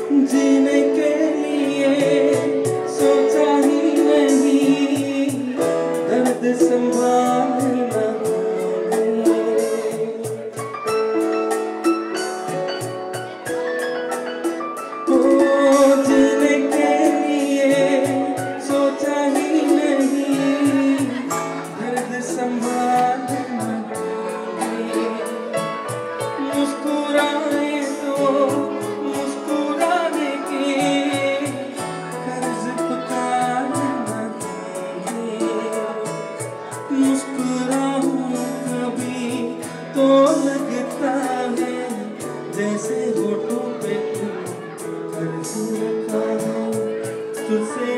जीने के लिए सोचा ही नहीं, दर्द संभालना हो। जीने के लिए सोचा ही नहीं, दर्द संभालना होगी। मुस्कुराए तो मुस्कुराने की कर्ज उतारना होगी। मुस्कुराऊं कभी तो लगता है जैसे होठों पे कर्ज रखा है तुझसे